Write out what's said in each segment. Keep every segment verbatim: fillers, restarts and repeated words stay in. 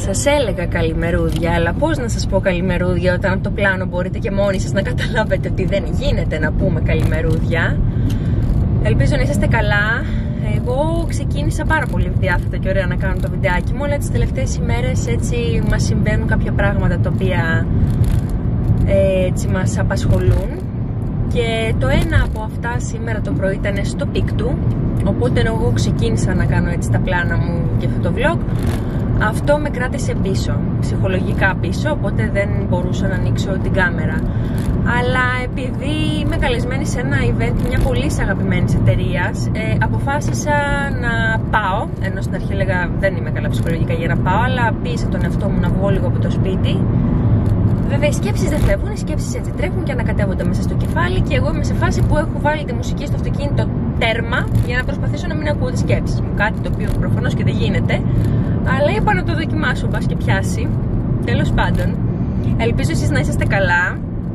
Σας έλεγα καλημερούδια, αλλά πώς να σας πω καλημερούδια όταν από το πλάνο μπορείτε και μόνοι σας να καταλάβετε ότι δεν γίνεται να πούμε καλημερούδια. Ελπίζω να είσαστε καλά. Εγώ ξεκίνησα πάρα πολύ διάθετα και ωραία να κάνω το βιντεάκι μου, αλλά τις τελευταίες ημέρες έτσι μας συμβαίνουν κάποια πράγματα τα οποία ε, έτσι μας απασχολούν. Και το ένα από αυτά σήμερα το πρωί ήταν στο πικ του, οπότε εγώ ξεκίνησα να κάνω έτσι τα πλάνα μου και αυτό το vlog. Αυτό με κράτησε πίσω, ψυχολογικά πίσω, οπότε δεν μπορούσα να ανοίξω την κάμερα. Αλλά επειδή είμαι καλεσμένη σε ένα event μια πολύ αγαπημένης εταιρείας, ε, αποφάσισα να πάω, ενώ στην αρχή έλεγα δεν είμαι καλά ψυχολογικά για να πάω, αλλά πίεσα τον εαυτό μου να βγω λίγο από το σπίτι. Βέβαια οι σκέψεις δεν φεύγουν, οι σκέψεις έτσι τρέχουν και ανακατεύονται μέσα στο κεφάλι και εγώ είμαι σε φάση που έχω βάλει τη μουσική στο αυτοκίνητο τέρμα για να προσπαθήσω να μην ακούω τις σκέψεις μου. Κάτι το οποίο προφανώς και δεν γίνεται, αλλά είπα να το δοκιμάσω, μπας και πιάσει. Τέλος πάντων, ελπίζω εσείς να είσαστε καλά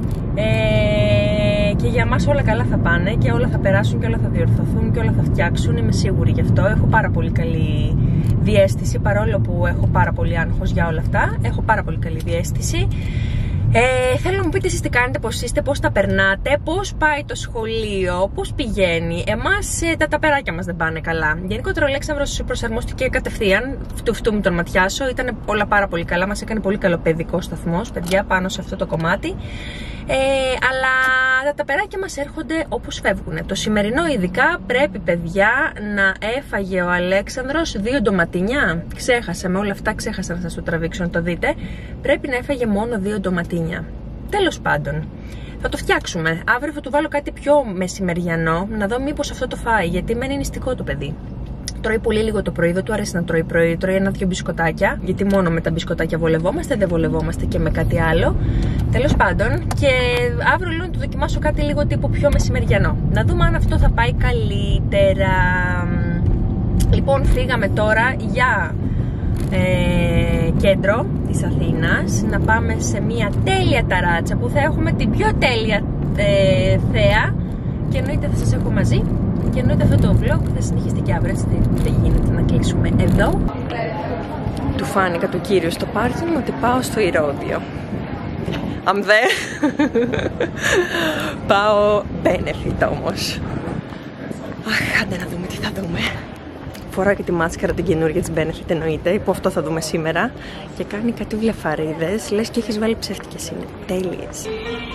ε, και για μας όλα καλά θα πάνε και όλα θα περάσουν και όλα θα διορθωθούν και όλα θα φτιάξουν, είμαι σίγουρη γι' αυτό. Έχω πάρα πολύ καλή διαίσθηση, παρόλο που έχω πάρα πολύ άγχος για όλα αυτά, έχω πάρα πολύ καλή διαίσθηση. Ε, θέλω να μου πείτε εσείς τι κάνετε, πώς είστε, πώς τα περνάτε, πώς πάει το σχολείο, πώς πηγαίνει. Εμάς ε, τα ταπεράκια μας δεν πάνε καλά. Γενικότερα ο Αλέξανδρος προσαρμόστηκε κατευθείαν, φτου φτού μου τον ματιάσω, ήταν όλα πάρα πολύ καλά, μας έκανε πολύ καλό παιδικό σταθμός, παιδιά, πάνω σε αυτό το κομμάτι. Ε, αλλά τα ταπεράκια μας έρχονται όπως φεύγουν. Το σημερινό ειδικά πρέπει, παιδιά, να έφαγε ο Αλέξανδρος δύο ντοματίνια. Ξέχασα, με όλα αυτά ξέχασα να σας το τραβήξω να το δείτε. Πρέπει να έφαγε μόνο δύο ντοματίνια. Τέλος πάντων, θα το φτιάξουμε. Αύριο θα του βάλω κάτι πιο μεσημεριανό, να δω μήπως αυτό το φάει, γιατί μένει νηστικό το παιδί. Τρώει πολύ λίγο το πρωί, δεν του αρέσει να τρώει πρωί, τρώει ένα-δυο μπισκοτάκια, γιατί μόνο με τα μπισκοτάκια βολευόμαστε, δεν βολευόμαστε και με κάτι άλλο. Τέλος πάντων, και αύριο λέω να του δοκιμάσω κάτι λίγο τύπου πιο μεσημεριανό. Να δούμε αν αυτό θα πάει καλύτερα. Λοιπόν, φύγαμε τώρα για ε, κέντρο της Αθήνας, να πάμε σε μια τέλεια ταράτσα που θα έχουμε την πιο τέλεια ε, θέα και εννοείται θα σας έχω μαζί. Και εννοείται αυτό το vlog θα συνεχιστεί και αύριο, έτσι δεν γίνεται να κλείσουμε εδώ. Του φάνηκα το κύριο στο πάρκινγκ ότι πάω στο Ηρώδειο. I'm there. Πάω benefit όμως. Αχ, άντε να δούμε τι θα δούμε. Φοράω και τη μάσκαρα την καινούργια της benefit, εννοείται, που αυτό θα δούμε σήμερα. Και κάνει κάτι βλεφαρίδες, λες και έχεις βάλει ψεύτικες, είναι τέλειες.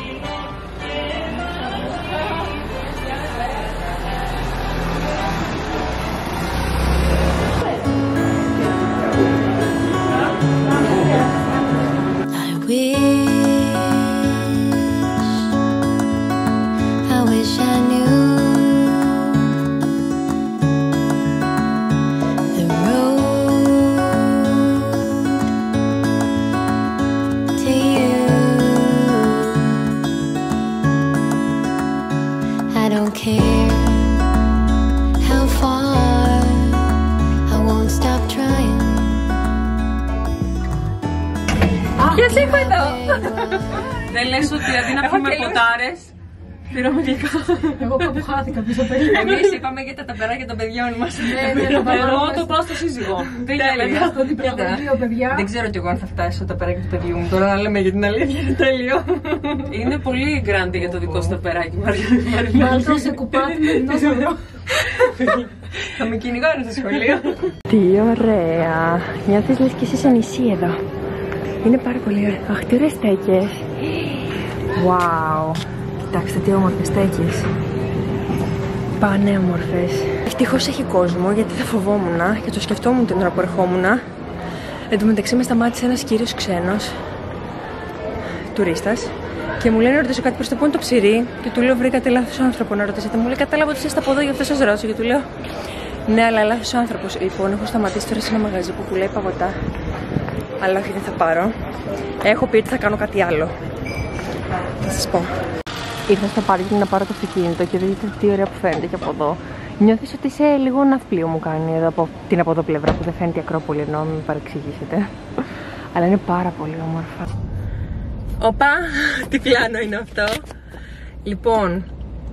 Ποιος έχω εδώ! Δεν λες ότι αντί να πούμε ποτάρες, πήραμε γλυκά. Εγώ κάπου χάθηκα πίσω περίπου. Εμείς είπαμε για τα ταπεράκια των παιδιών μας. Εγώ το πάω στο σύζυγο. Τέλεια. Στον υπεραγωγείο, παιδιά. Δεν ξέρω κι εγώ αν θα φτάσει στο ταπεράκι του παιδιού μου. Τώρα να λέμε για την αλήθεια, είναι τέλειο. Είναι πολύ γκράντι για το δικό σου ταπεράκι, Μαριλένα. Βάλτο σε κουπάτι με ενός ευρώ. Θα με κυνηγάνε στο σχολείο. Τι ωραία. Νιώθεις λες κι εσύ σε νησί εδώ. Είναι πάρα πολύ ωραία. Αχ, τι ωραίες στέκες. Wow. Κοιτάξτε τι όμορφες στέκες. Πανέμορφες. Ευτυχώς έχει κόσμο, γιατί θα φοβόμουν και το σκεφτόμουν την ώρα που ερχόμουν. Εν τω μεταξύ με σταμάτησε ένας κύριος ξένος, τουρίστας, και μου λέει να ρωτήσω κάτι προς το πού είναι το ψυρί. Και του λέω: βρήκατε λάθος άνθρωπο να ρωτήσετε. Μου λέει: κατάλαβα ότι είστε από εδώ, γι' αυτό σας ρώτησα. Και του λέω: ναι, αλλά λάθος άνθρωπος. Λοιπόν, έχω σταματήσει τώρα σε ένα μαγαζί που πουλάει παγωτά. Αλλά όχι, δεν θα πάρω. Έχω πει ότι θα κάνω κάτι άλλο. Θα σας πω. Ήρθα στο πάρκινγκ να πάρω το αυτοκίνητο και δείτε τι ωραία που φαίνεται και από εδώ. Νιώθεις ότι είσαι λίγο ναυπλίο, μου κάνει εδώ από την από εδώ πλευρά που δεν φαίνεται η Ακρόπολη, ενώ μην με παρεξηγήσετε. Αλλά είναι πάρα πολύ όμορφα. Οπα, τι πλάνο είναι αυτό. Λοιπόν,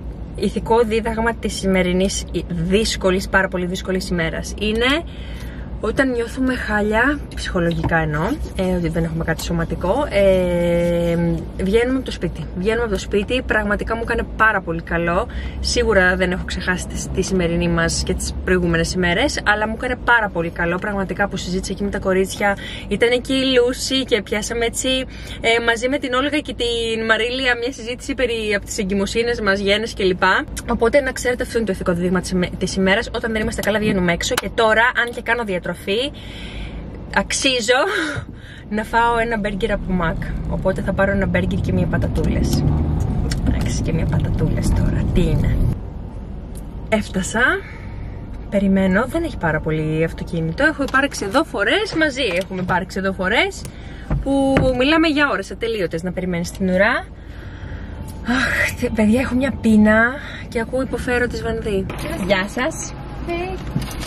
ηθικό δίδαγμα της σημερινής δύσκολης, πάρα πολύ δύσκολης ημέρας είναι Όταν νιώθουμε χάλια, ψυχολογικά εννοώ, ε, ότι δεν έχουμε κάτι σωματικό, ε, βγαίνουμε από το σπίτι. Βγαίνουμε από το σπίτι, πραγματικά μου έκανε πάρα πολύ καλό. Σίγουρα δεν έχω ξεχάσει τη, τη σημερινή μας και τις προηγούμενες ημέρες, αλλά μου έκανε πάρα πολύ καλό. Πραγματικά που συζήτησα εκεί με τα κορίτσια. Ήταν εκεί η Λούση και πιάσαμε έτσι ε, μαζί με την Όλγα και την Μαρίλια μια συζήτηση περί από τις εγκυμοσύνες μας, γένες κλπ. Οπότε να ξέρετε, αυτό είναι το ηθικό δείγμα της ημέρας. Όταν δεν είμαστε καλά, βγαίνουμε έξω. Και τώρα, αν και κάνω διατροφή, αξίζω να φάω ένα μπέργκερ από Μακ. Οπότε θα πάρω ένα μπέργκερ και μία πατατούλες. Εντάξει, και μία πατατούλες τώρα. Τι είναι? Έφτασα. Περιμένω. Δεν έχει πάρα πολύ αυτοκίνητο. Έχω υπάρξει εδώ φορές μαζί. Έχουμε υπάρξει εδώ φορές που μιλάμε για ώρες ατελείωτες να περιμένεις την ουρά. Αχ, παιδιά, έχω μια πείνα και ακούω υποφέρω τη Βανδύ. Γεια σας. Hey.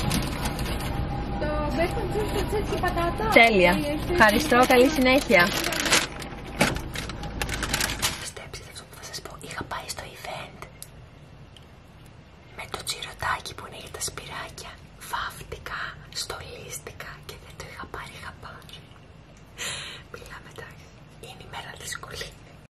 Bacon juice και έτσι πατάτα. Τέλεια. Ευχαριστώ. Καλή συνέχεια. Πιστέψτε αυτό που θα σας πω. Είχα πάει στο event με το τσιρωτάκι που είναι για τα σπυράκια. Βάφτηκα, στολίστηκα και δεν το είχα πάρει χαμπάρι. Μιλάμε εντάξει. Είναι η μέρα δύσκολη.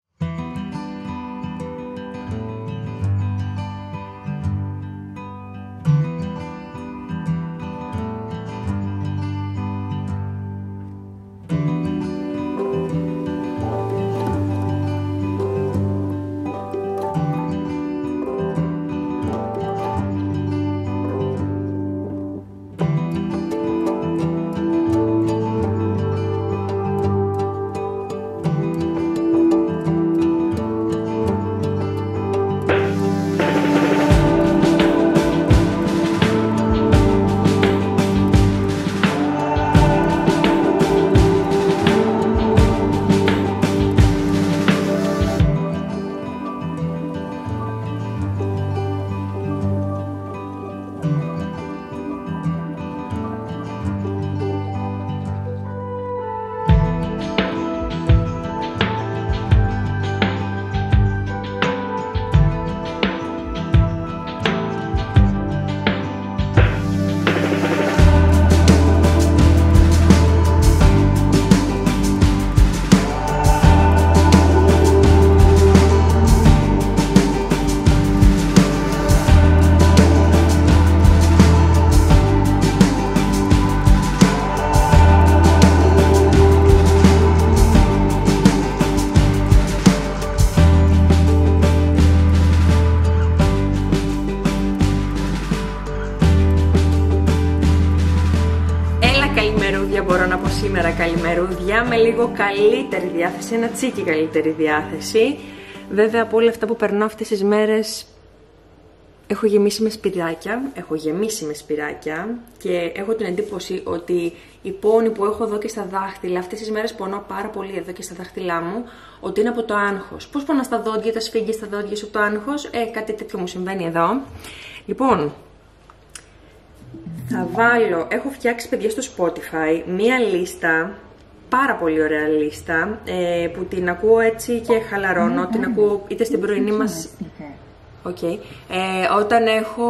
Μπορώ να πω σήμερα καλημερούδια με λίγο καλύτερη διάθεση, ένα τσίκι καλύτερη διάθεση. Βέβαια από όλα αυτά που περνώ αυτές τις μέρες έχω γεμίσει με σπυράκια, έχω γεμίσει με σπυράκια και έχω την εντύπωση ότι η πόνη που έχω εδώ και στα δάχτυλα, αυτές τις μέρες πονώ πάρα πολύ εδώ και στα δάχτυλά μου, ότι είναι από το άγχος. Πώς πονά στα δόντια, τα σφίγγει στα δόντια σου από το άγχος, ε, κάτι τέτοιο μου συμβαίνει εδώ. Λοιπόν, θα βάλω, έχω φτιάξει παιδιά στο Spotify μία λίστα, πάρα πολύ ωραία λίστα, ε, που την ακούω έτσι και χαλαρώνω, την ακούω είτε στην πρωινή μας... Okay. Ε, όταν έχω...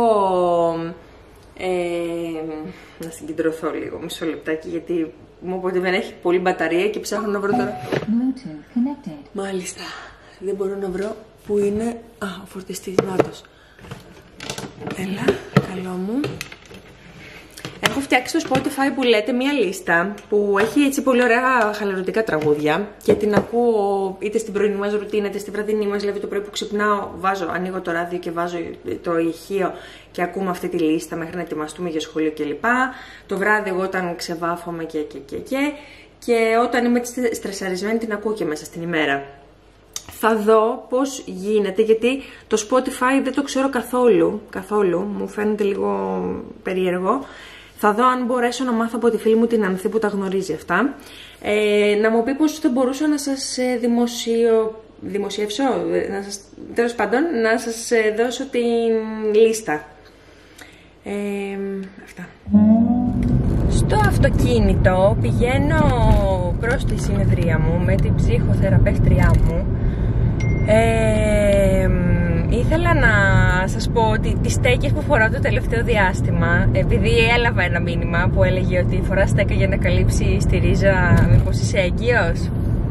Ε, να συγκεντρωθώ λίγο, μισό λεπτάκι, γιατί μου είπε ότι δεν έχει πολύ μπαταρία και ψάχνω να βρω τώρα... Μάλιστα, δεν μπορώ να βρω που είναι... Α, ο φορτιστής, νάτος. Έλα, καλό μου. Έχω φτιάξει στο Spotify που λέτε μία λίστα που έχει έτσι πολύ ωραία χαλαρωτικά τραγούδια και την ακούω είτε στην πρωινή μας ρουτίνα είτε στη βραδινή μας, δηλαδή το πρωί που ξυπνάω βάζω, ανοίγω το ράδιο και βάζω το ηχείο και ακούμε αυτή τη λίστα μέχρι να ετοιμαστούμε για σχολείο κλπ. Το βράδυ εγώ όταν ξεβάφομαι και και και και και όταν είμαι στρεσαρισμένη την ακούω και μέσα στην ημέρα. Θα δω πώς γίνεται, γιατί το Spotify δεν το ξέρω καθόλου, καθόλου, μου φαίνεται λίγο περίεργο. Θα δω αν μπορέσω να μάθω από τη φίλη μου την Ανθή που τα γνωρίζει αυτά. Ε, να μου πει πώς θα μπορούσα να σας δημοσιο... δημοσιεύσω, να σας... τέλος πάντων, να σας δώσω την λίστα. Ε, αυτά. Στο αυτοκίνητο πηγαίνω προς τη συνεδρία μου με την ψυχοθεραπεύτριά μου. Ε, Ήθελα να σας πω ότι τις στέκες που φοράω το τελευταίο διάστημα, επειδή έλαβα ένα μήνυμα που έλεγε ότι φοράς στέκα για να καλύψει στη ρίζα, μήπως είσαι έγκυος?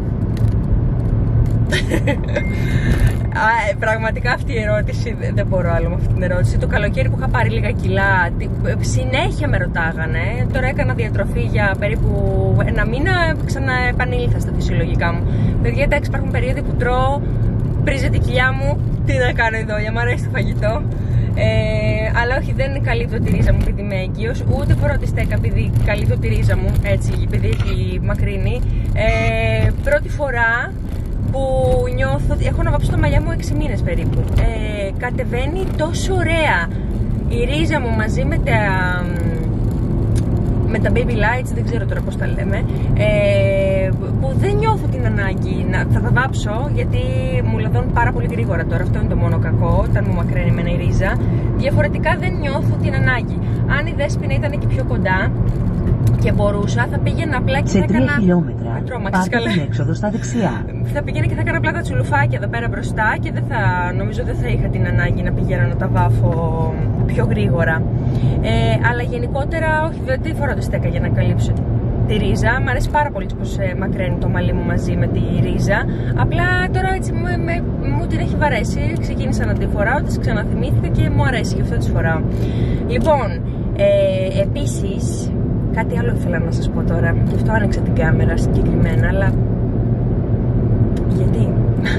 Α, πραγματικά αυτή η ερώτηση, δεν μπορώ άλλο με αυτή την ερώτηση. Το καλοκαίρι που είχα πάρει λίγα κιλά, συνέχεια με ρωτάγανε. Τώρα έκανα διατροφή για περίπου ένα μήνα, ξαναεπανήλθα στα φυσιολογικά μου. Παιδιά, εντάξει, υπάρχουν περίοδοι που τρώω, πρίζεται η κοιλιά μου, τι να κάνω εδώ, για μ' αρέσει το φαγητό. Ε, αλλά όχι, δεν καλύπτω τη ρίζα μου επειδή είμαι έγκυος, ούτε φοράω τη στέκα επειδή καλύπτω τη ρίζα μου, έτσι, επειδή έχει μακρύνει. Ε, πρώτη φορά που νιώθω ότι έχω να βάψω τα μαλλιά μου έξι μήνες περίπου. Ε, κατεβαίνει τόσο ωραία η ρίζα μου μαζί με τα, με τα baby lights, δεν ξέρω τώρα πώς τα λέμε, ε, που δεν νιώθω την ανάγκη να θα τα βάψω, γιατί μου λαδώνουν πάρα πολύ γρήγορα τώρα. Αυτό είναι το μόνο κακό, όταν μου μακραίνει εμένα η ρίζα. Διαφορετικά δεν νιώθω την ανάγκη. Αν η Δέσποινα ήταν εκεί πιο κοντά και μπορούσα, θα πήγαινα απλά και σε θα έκανα. τρία χιλιόμετρα, πάρτε την έξοδο στα δεξιά. Θα πήγαινα και θα έκανα απλά τα τσουλουφάκια εδώ πέρα μπροστά και δεν θα, νομίζω δεν θα είχα την ανάγκη να πηγαίνω να τα βάφω πιο γρήγορα. Ε, αλλά γενικότερα, όχι, δεν τη φοράω τη στέκα για να καλύψω τη ρίζα. Μ' αρέσει πάρα πολύ πως ε, μακραίνει το μαλλί μου μαζί με τη ρίζα. Απλά τώρα έτσι με, με, μου την έχει βαρέσει. Ξεκίνησα να τη φοράω, τη ξαναθυμήθηκα και μου αρέσει, γι' αυτό τη φοράω. Λοιπόν, ε, επίσης, κάτι άλλο ήθελα να σας πω τώρα. Γι' αυτό άνοιξα την κάμερα συγκεκριμένα, αλλά γιατί?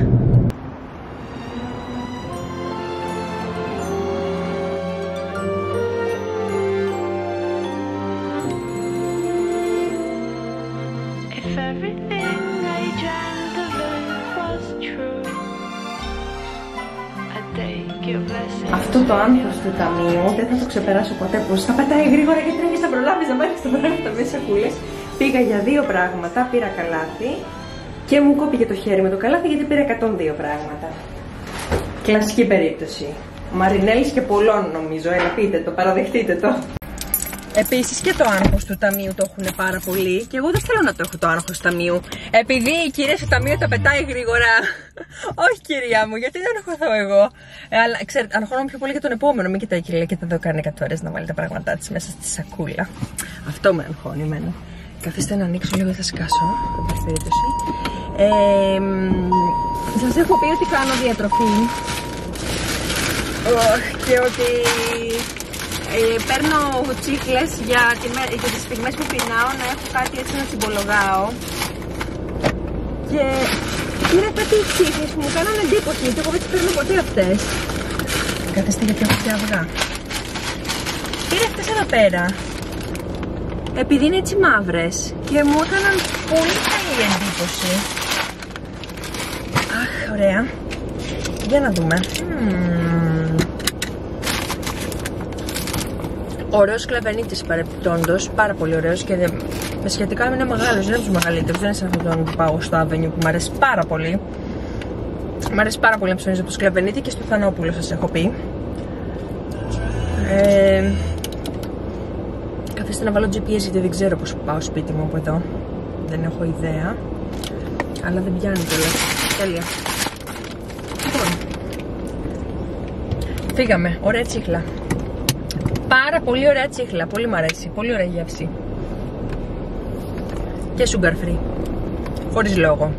Αυτό το άγχος του ταμείου δεν θα το ξεπεράσω ποτέ, πως θα πατάει γρήγορα και τρέχεις να προλάβεις να πάρεις τα πράγματα μέσα σακούλες. Πήγα για δύο πράγματα, πήρα καλάθι και μου κόπηκε το χέρι με το καλάθι γιατί πήρα εκατόν δύο πράγματα. Κλασική περίπτωση. Μαρινέλης και πολλών νομίζω, έλα πείτε το, παραδεχτείτε το. Επίσης και το άγχος του ταμείου το έχουν πάρα πολύ και εγώ δεν θέλω να το έχω το άγχος του ταμείου. Επειδή η κυρία στο ταμείο τα πετάει γρήγορα. Όχι κυρία μου, γιατί δεν αγχωθώ εγώ. Ε, αλλά ξέρετε, αγχώνομαι πιο πολύ για τον επόμενο. Μην κοιτάει η κυρία και θα το κάνει εκατό φορές να βάλει τα πράγματά της μέσα στη σακούλα. Αυτό με αγχώνει εμένα. Καθίστε να ανοίξω λίγο, θα σκάσω. Ε, σας έχω πει ότι κάνω διατροφή. Oh, και ότι Ε, παίρνω τσίχλες για, τη, για τις στιγμές που πεινάω, να έχω κάτι έτσι να τσιμπολογάω. Και πήρα κάτι τσίχλες που μου κάνανε εντύπωση, γιατί εγώ δεν τις παίρνω ποτέ αυτές. Καθίστε γιατί έχω και αυγά. Πήρα αυτές εδώ πέρα, επειδή είναι έτσι μαύρες και μου έκαναν πολύ καλή εντύπωση. Αχ, ωραία. Για να δούμε. Mm. Ωραίος κλαβενίτης παρεπιπτόντος, πάρα πολύ ωραίος και με σχετικά είναι μεγάλος, δεν είναι τους μεγαλύτερους, δεν είναι σαν αυτόν τον που πάω στο Avenue που μου αρέσει πάρα πολύ. Μ' αρέσει πάρα πολύ να ψωνίζω από το σκλαβενίτη και στο Θανόπουλο σας έχω πει. Ε, καθίστε να βάλω τζι πι ες γιατί δεν ξέρω πώς πάω σπίτι μου από εδώ. Δεν έχω ιδέα, αλλά δεν πιάνει κιόλας. Τέλεια. Λοιπόν, φύγαμε, ωραία τσίχλα. Πάρα πολύ ωραία τσίχλα, πολύ μ' αρέσει, πολύ ωραία γεύση. Και sugar free, χωρίς λόγο.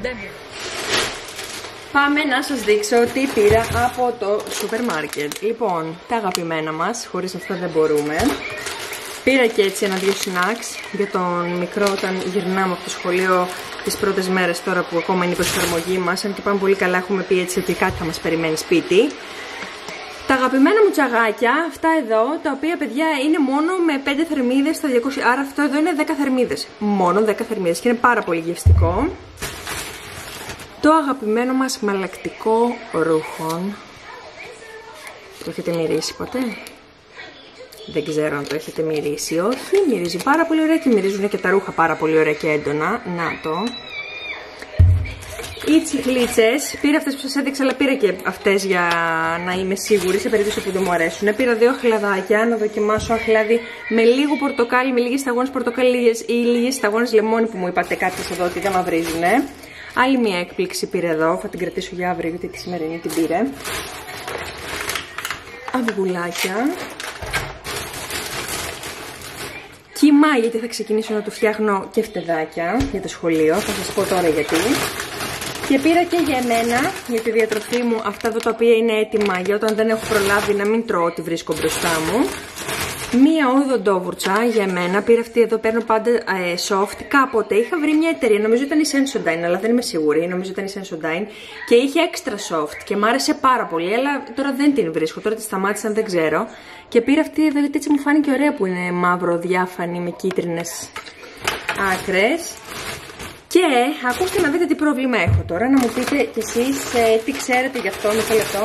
Πάμε να σας δείξω τι πήρα από το σούπερ μάρκετ. Λοιπόν, τα αγαπημένα μας, χωρίς αυτά δεν μπορούμε. Πήρα και έτσι ένα-δύο snacks για τον μικρό όταν γυρνάμε από το σχολείο τις πρώτες μέρες τώρα που ακόμα είναι η προσαρμογή μας. Αν και πάμε πολύ καλά, έχουμε πει έτσι ότι κάτι θα μας περιμένει σπίτι. Τα αγαπημένα μου τσαγάκια, αυτά εδώ, τα οποία παιδιά είναι μόνο με πέντε θερμίδες στα διακόσια, άρα αυτό εδώ είναι δέκα θερμίδες. Μόνο δέκα θερμίδες και είναι πάρα πολύ γευστικό. Το αγαπημένο μας μαλακτικό ρούχων. Το έχετε μυρίσει ποτέ? Δεν ξέρω αν το έχετε μυρίσει, όχι, μυρίζει πάρα πολύ ωραία και μυρίζουν και τα ρούχα πάρα πολύ ωραία και έντονα. Να το. Οι τσιχλίτσες, πήρα αυτές που σας έδειξα, αλλά πήρα και αυτές για να είμαι σίγουρη σε περίπτωση που δεν μου αρέσουν. Πήρα δύο αχλαδάκια, να δοκιμάσω αχλάδι με λίγο πορτοκάλι, με λίγες σταγόνες πορτοκάλι ή λίγες σταγόνες λεμόνι που μου είπατε κάποιες εδώ ότι δεν μαυρίζουνε. Άλλη μια έκπληξη πήρα εδώ, θα την κρατήσω για αύριο γιατί τη σημερινή την πήρε. αυγουλάκια. Κιμά, γιατί θα ξεκινήσω να του φτιάχνω και φτεδάκια για το σχολείο. Θα σας πω τώρα γιατί. Και πήρα και για εμένα, για τη διατροφή μου, αυτά εδώ τα οποία είναι έτοιμα για όταν δεν έχω προλάβει να μην τρώω ό,τι βρίσκω μπροστά μου. Μία οδοντόβουρτσα για εμένα. Πήρα αυτή εδώ, παίρνω πάντα ε, soft. Κάποτε είχα βρει μια εταιρεία, νομίζω ήταν η Sensodyne, αλλά δεν είμαι σίγουρη. Νομίζω ήταν η Sensodyne και είχε extra soft και μ' άρεσε πάρα πολύ. Αλλά τώρα δεν την βρίσκω, τώρα τη σταμάτησαν, δεν ξέρω. Και πήρα αυτή εδώ, γιατί έτσι μου φάνηκε ωραία που είναι μαύρο, διάφανη με κίτρινες άκρες. Και ακούστε να δείτε τι πρόβλημα έχω τώρα, να μου πείτε κι εσείς ε, τι ξέρετε γι' αυτό, μισό λεπτό.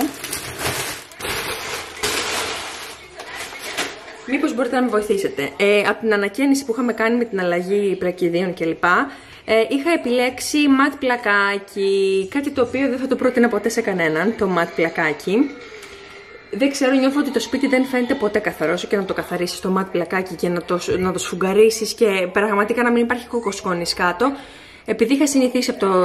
Μήπως μπορείτε να με βοηθήσετε. Ε, από την ανακαίνιση που είχαμε κάνει με την αλλαγή πλακιδίων κλπ. Ε, είχα επιλέξει ματ πλακάκι, κάτι το οποίο δεν θα το πρότεινα ποτέ σε κανέναν, το ματ πλακάκι. Δεν ξέρω, νιώθω ότι το σπίτι δεν φαίνεται ποτέ καθαρό, όσο και να το καθαρίσεις το ματ πλακάκι και να το, να το σφουγγαρίσεις και πραγματικά να μην υπάρχει κοκοσκόνης κάτω. Επειδή είχα συνηθίσει από, το,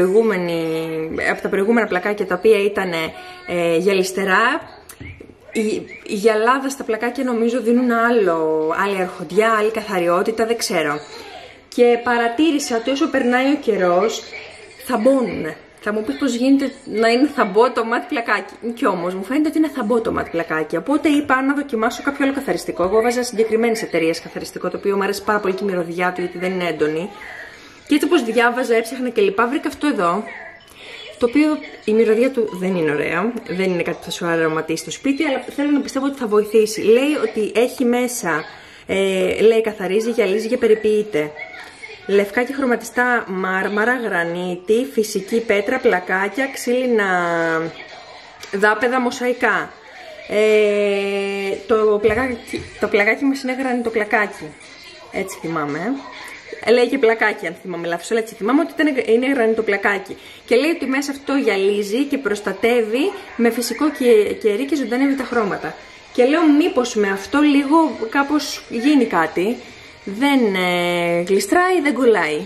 από τα προηγούμενα πλακάκια τα οποία ήταν ε, γυαλιστερά, η, η γυαλάδα στα πλακάκια νομίζω δίνουν άλλο, άλλη αρχοντιά, άλλη καθαριότητα, δεν ξέρω. Και παρατήρησα ότι όσο περνάει ο καιρός θαμπώνουνε. Θα μου πεις πως γίνεται να είναι θαμπό το ματ πλακάκι. Κι όμως μου φαίνεται ότι είναι θαμπό το ματ πλακάκι. Οπότε είπα να δοκιμάσω κάποιο άλλο καθαριστικό. Εγώ βάζα συγκεκριμένες εταιρείες καθαριστικό, το οποίο μου αρέσει πάρα πολύ και η μυρωδιά του, γιατί δεν είναι έντονη. Και έτσι όπως διάβαζα, έψαχνα κλπ. Βρήκα αυτό εδώ. Το οποίο η μυρωδιά του δεν είναι ωραία. Δεν είναι κάτι που θα σου αρωματίσει στο σπίτι, αλλά θέλω να πιστεύω ότι θα βοηθήσει. Λέει ότι έχει μέσα, ε, λέει καθαρίζει, γυαλίζει και περιποιείται. Λευκά και χρωματιστά μάρμαρα, γρανίτη, φυσική πέτρα, πλακάκια, ξύλινα δάπεδα, μοσαϊκά. Ε, το, πλακάκι, το πλακάκι μας είναι γρανιτο πλακάκι. Έτσι θυμάμαι. Λέει και πλακάκι, αν θυμάμαι λάθος, αλλά έτσι θυμάμαι ότι ήταν, είναι γρανιτο πλακάκι. Και λέει ότι μέσα αυτό γυαλίζει και προστατεύει με φυσικό κερί και ζωντανεύει τα χρώματα. Και λέω μήπως με αυτό λίγο κάπως γίνει κάτι. Δεν ε, γλιστράει, δεν κολλάει.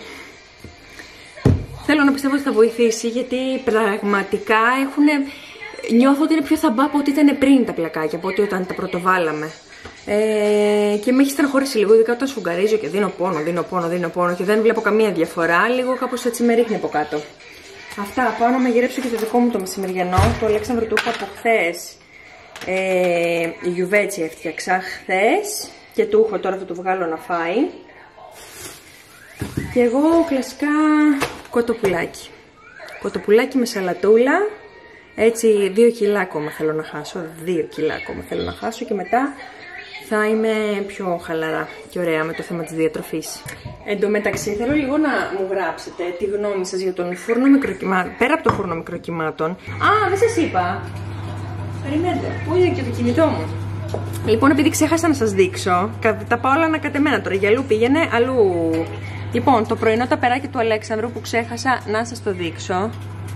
Θέλω να πιστεύω ότι θα βοηθήσει, γιατί πραγματικά έχουν, νιώθω ότι είναι πιο θαμπά από ό,τι ήταν πριν τα πλακάκια, από ό,τι όταν τα πρωτοβάλαμε. Ε, και με έχει στεναχωρήσει λίγο, ειδικά όταν σφουγγαρίζω και δίνω πόνο, δίνω πόνο, δίνω πόνο και δεν βλέπω καμία διαφορά. Λίγο κάπως έτσι με ρίχνει από κάτω. Αυτά, πάω να μαγειρέψω και το δικό μου το μεσημεριανό. Το Αλέξανδρο του είχα από χθες. Ε, η γιουβέτσι έφτιαξα χθες και του έχω, τώρα θα του βγάλω να φάει. Και εγώ κλασικά κοτοπουλάκι. Κοτοπουλάκι με σαλατούλα. Έτσι δύο κιλά ακόμα θέλω να χάσω. Δύο κιλά ακόμα θέλω να χάσω και μετά θα είμαι πιο χαλαρά και ωραία με το θέμα της διατροφής. Εν τω μεταξύ θέλω λίγο να μου γράψετε τη γνώμη σας για τον φούρνο μικροκυμάτων. Πέρα από το φούρνο μικροκυμάτων. Α, δεν σας είπα. Περιμένετε, πού είναι και το κινητό μου. Λοιπόν, επειδή ξέχασα να σας δείξω, τα πάω όλα ανακατεμένα τώρα. Για αλλού πήγαινε, αλλού. Λοιπόν, το πρωινό ταπεράκι του Αλέξανδρου που ξέχασα να σας το δείξω.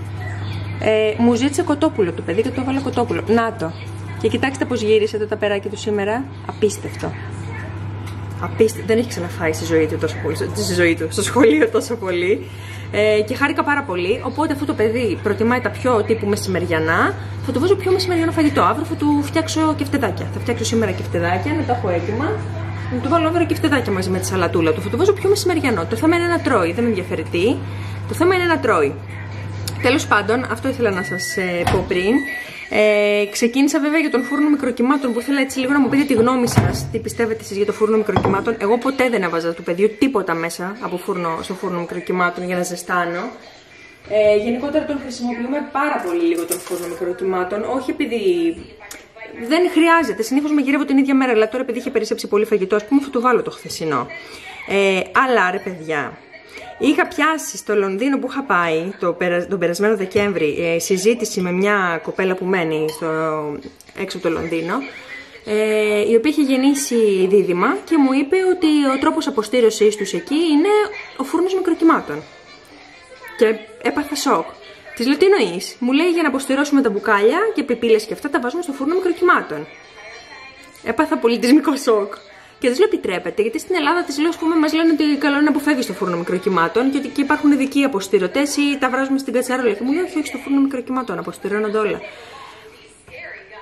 Ε, μου ζήτησε κοτόπουλο το παιδί και το έβαλα κοτόπουλο. Να το. Και κοιτάξτε πως γύρισε το ταπεράκι του σήμερα. Απίστευτο. Απίστευτο. Δεν έχει ξαναφάει στη ζωή του τόσο πολύ. Στη ζωή του, στο σχολείο τόσο πολύ. Ε, και χάρηκα πάρα πολύ. Οπότε αυτό το παιδί προτιμάει τα πιο τύπου μεσημεριανά. Θα του βάζω πιο μεσημεριανό φαγητό. Αύριο θα του φτιάξω και φτεδάκια. Θα φτιάξω σήμερα και φτεδάκια, να τα έχω έτοιμα. Να του βάλω αύριο και φτεδάκια μαζί με τη σαλατούλα του. Θα του βάζω πιο μεσημεριανό. Το θέμα είναι να τρώει. Δεν με ενδιαφέρει τι. Το θέμα είναι να τρώει. Τέλος πάντων, αυτό ήθελα να σας ε, πω πριν. Ε, ξεκίνησα βέβαια για τον φούρνο μικροκυμάτων που ήθελα έτσι λίγο να μου πείτε τη γνώμη σας. Τι πιστεύετε εσείς για το φούρνο μικροκυμάτων. Εγώ ποτέ δεν έβαζα του παιδιού τίποτα μέσα από φούρνο, στο φούρνο μικροκυμάτων για να ζεστάνω. Ε, γενικότερα τον χρησιμοποιούμε πάρα πολύ λίγο τον φούρνο μικροκυμάτων. Όχι επειδή δεν χρειάζεται. Συνήθως μαγειρεύω την ίδια μέρα, αλλά τώρα επειδή είχε περισσέψει πολύ φαγητό, ας πούμε, θα του βάλω το χθεσινό. Ε, αλλά ρε παιδιά. Είχα πιάσει στο Λονδίνο που είχα πάει το περα... τον περασμένο Δεκέμβρη ε, συζήτηση με μια κοπέλα που μένει στο... έξω από το Λονδίνο, ε, η οποία είχε γεννήσει δίδυμα και μου είπε ότι ο τρόπος αποστήρωσης τους εκεί είναι ο φούρνος μικροκυμάτων. Και έπαθα σοκ. Της λέω τι εννοείς? Μου λέει για να αποστηρώσουμε τα μπουκάλια και πιπίλες και αυτά τα βάζουμε στο φούρνο μικροκυμάτων. Έπαθα πολιτισμικό σοκ. Και της λέω επιτρέπεται, γιατί στην Ελλάδα της λέω, ας πούμε, μας λένε ότι καλό είναι να αποφεύγεις το φούρνο μικροκυμάτων και ότι εκεί υπάρχουν ειδικοί αποστηρωτές ή τα βράζουμε στην κατσαρόλα. Και μου λέει όχι, όχι, στο φούρνο μικροκυμάτων, αποστηρώνονται όλα.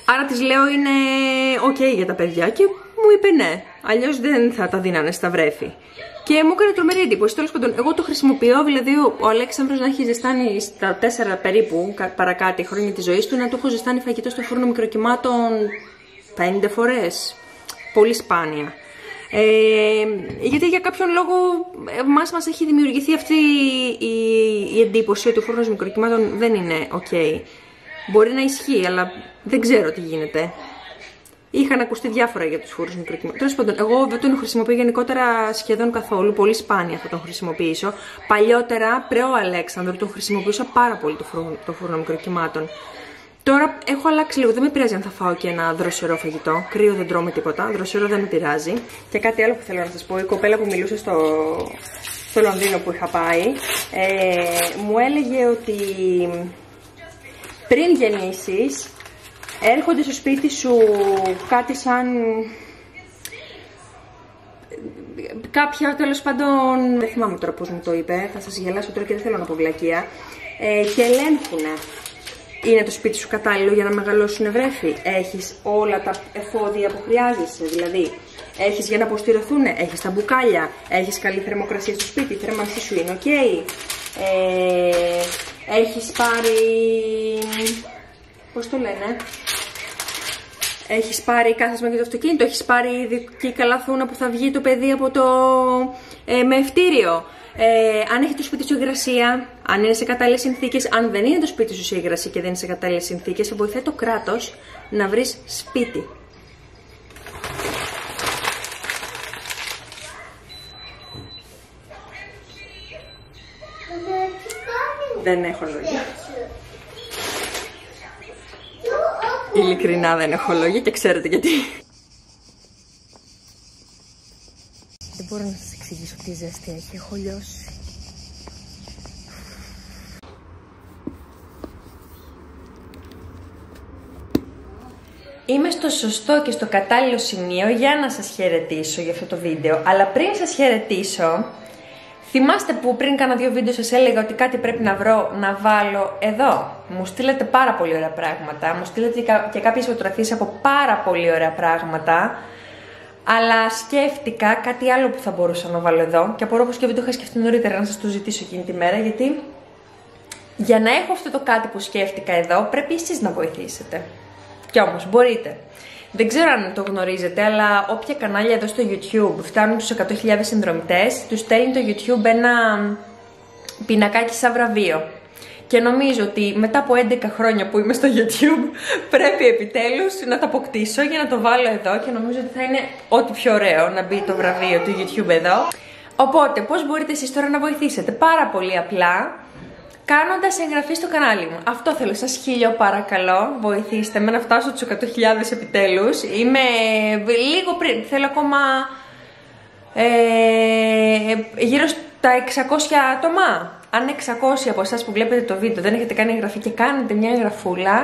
Άρα της λέω είναι ok για τα παιδιά και μου είπε ναι, αλλιώς δεν θα τα δίνανε στα βρέφη. Και μου έκανε τρομερή εντύπωση. Τέλος πάντων, εγώ το χρησιμοποιώ, δηλαδή ο Αλέξανδρος να έχει ζεστάνει στα τέσσερα περίπου παρακάτω χρόνια της ζωής του, να του έχω ζεστάνει φαγητό στο φούρνο μικροκυμάτων πέντε φορές. Πολύ σπάνια. Ε, γιατί για κάποιον λόγο εμάς μας έχει δημιουργηθεί αυτή η, η εντύπωση ότι ο φούρνος μικροκυμάτων δεν είναι ok. Μπορεί να ισχύει, αλλά δεν ξέρω τι γίνεται. Είχαν ακουστεί διάφορα για τους φούρνους μικροκυμάτων. Τέλος πάντων, εγώ δεν τον χρησιμοποιώ γενικότερα σχεδόν καθόλου. Πολύ σπάνια θα τον χρησιμοποιήσω. Παλιότερα, πρε ο Αλέξανδρο, τον χρησιμοποιούσα πάρα πολύ το φούρνο, το φούρνο μικροκυμάτων. Τώρα έχω αλλάξει λίγο. Δεν με πειράζει αν θα φάω και ένα δροσερό φαγητό. Κρύο δεν τρώω με τίποτα. Δροσερό δεν με πειράζει. Και κάτι άλλο που θέλω να σας πω. Η κοπέλα που μιλούσε στο, στο Λονδίνο που είχα πάει, ε, μου έλεγε ότι πριν γεννήσεις, έρχονται στο σπίτι σου κάτι σαν κάποια, τέλος πάντων, δεν θυμάμαι τώρα πώς μου το είπε, θα σας γελάσω τώρα και δεν θέλω να πω βλακεία, ε, και ελέγχουνε. Είναι το σπίτι σου κατάλληλο για να μεγαλώσουν βρέφη? Έχεις όλα τα εφόδια που χρειάζεσαι? Δηλαδή, έχεις για να αποστηρωθούν, έχεις τα μπουκάλια, έχεις καλή θερμοκρασία στο σπίτι, η θέρμανσή σου είναι ok, ε, έχεις πάρει, πώς το λένε, έχεις πάρει κάθισμα για το αυτοκίνητο, έχεις πάρει ειδική καλάθουνα που θα βγει το παιδί από το ε, με ευτήριο. Ε, αν έχει το σπίτι σου υγρασία, αν είναι σε κατάλληλες συνθήκες, αν δεν είναι το σπίτι σου σε υγρασία και δεν είναι σε κατάλληλες συνθήκες, θα βοηθάει το κράτος να βρεις σπίτι. Δεν έχω λόγια. Ειλικρινά δεν έχω λόγια και ξέρετε γιατί. Δεν μπορώ να σας εξηγήσω τι ζέστη έχει, έχω λιώσει. Είμαι στο σωστό και στο κατάλληλο σημείο για να σας χαιρετήσω για αυτό το βίντεο. Αλλά πριν σας χαιρετήσω, θυμάστε που πριν κάνα δύο βίντεο σας έλεγα ότι κάτι πρέπει να βρω να βάλω εδώ? Μου στείλετε πάρα πολύ ωραία πράγματα, μου στείλετε και κάποιες φωτογραφίες από πάρα πολύ ωραία πράγματα. Αλλά σκέφτηκα κάτι άλλο που θα μπορούσα να βάλω εδώ και απορώ πως και δεν το είχα σκεφτεί νωρίτερα να σας το ζητήσω εκείνη τη μέρα, γιατί για να έχω αυτό το κάτι που σκέφτηκα εδώ πρέπει εσείς να βοηθήσετε. Κι όμως μπορείτε. Δεν ξέρω αν το γνωρίζετε, αλλά όποια κανάλια εδώ στο YouTube φτάνουν στους εκατό χιλιάδες συνδρομητές, τους στέλνει το YouTube ένα πινακάκι σαν βραβείο. Και νομίζω ότι μετά από έντεκα χρόνια που είμαι στο YouTube πρέπει επιτέλους να το αποκτήσω για να το βάλω εδώ και νομίζω ότι θα είναι ό,τι πιο ωραίο να μπει το βραβείο του YouTube εδώ. Οπότε πώς μπορείτε εσείς τώρα να βοηθήσετε? Πάρα πολύ απλά, κάνοντας εγγραφή στο κανάλι μου. Αυτό θέλω, σας χίλιο παρακαλώ, βοηθήστε με να φτάσω τους εκατό χιλιάδες επιτέλους. Είμαι λίγο πριν, θέλω ακόμα ε, γύρω στα εξακόσια άτομα. Αν εξακόσια από εσάς που βλέπετε το βίντεο δεν έχετε κάνει εγγραφή και κάνετε μια εγγραφούλα,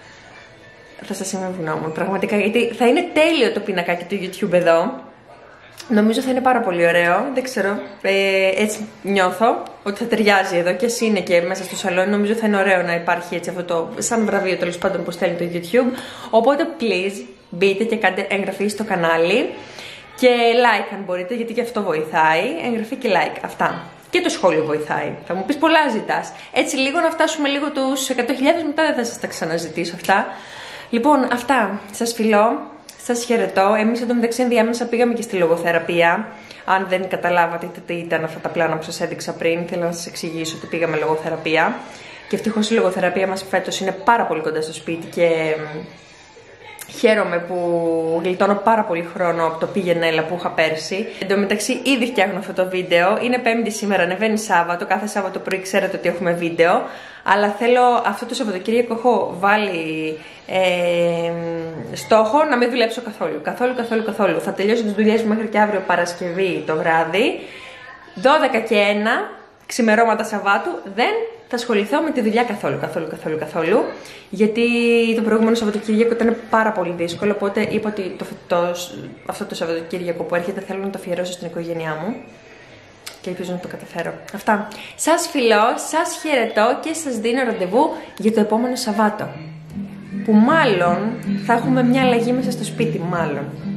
θα σας είμαι ευγνώμων πραγματικά, γιατί θα είναι τέλειο το πινακάκι του YouTube εδώ. Νομίζω θα είναι πάρα πολύ ωραίο, δεν ξέρω, ε, έτσι νιώθω ότι θα ταιριάζει εδώ και εσύ είναι και μέσα στο σαλόνι. Νομίζω θα είναι ωραίο να υπάρχει έτσι αυτό το σαν βραβείο τέλος πάντων που στέλνει το YouTube. Οπότε please μπείτε και κάντε εγγραφή στο κανάλι και like αν μπορείτε, γιατί και αυτό βοηθάει. Εγγραφή και like, αυτά. Και το σχόλιο βοηθάει. Θα μου πεις πολλά ζητάς. Έτσι λίγο να φτάσουμε λίγο τους εκατό χιλιάδες, μετά δεν θα σας τα ξαναζητήσω αυτά. Λοιπόν, αυτά. Σας φιλώ. Σας χαιρετώ. Εμείς εδώ μεταξύ ενδιάμεσα πήγαμε και στη λογοθεραπεία. Αν δεν καταλάβατε τι ήταν αυτά τα πλάνα που σας έδειξα πριν, θέλω να σας εξηγήσω ότι πήγαμε λογοθεραπεία. Και ευτυχώς η λογοθεραπεία μας φέτος είναι πάρα πολύ κοντά στο σπίτι και χαίρομαι που γλιτώνω πάρα πολύ χρόνο από το πήγαινε έλα που είχα πέρσι. Εν τω μεταξύ, ήδη φτιάχνω αυτό το βίντεο. Είναι Πέμπτη σήμερα, ανεβαίνει Σάββατο. Κάθε Σάββατο πρωί ξέρετε ότι έχουμε βίντεο. Αλλά θέλω αυτό το Σαββατοκύριακο έχω βάλει ε, στόχο να μην δουλέψω καθόλου. Καθόλου, καθόλου, καθόλου. Θα τελειώσω τις δουλειές μου μέχρι και αύριο Παρασκευή το βράδυ. δώδεκα και ένα ξημερώματα Σαββάτου δεν θα ασχοληθώ με τη δουλειά καθόλου, καθόλου, καθόλου, καθόλου. Γιατί το προηγούμενο Σαββατοκύριακο ήταν πάρα πολύ δύσκολο. Οπότε είπα ότι το, το, αυτό το Σαββατοκύριακο που έρχεται θέλω να το αφιερώσω στην οικογένειά μου. Και ελπίζω να το καταφέρω. Αυτά. Σας φιλώ, σας χαιρετώ και σας δίνω ραντεβού για το επόμενο Σαββάτο. που μάλλον θα έχουμε μια αλλαγή μέσα στο σπίτι, μάλλον.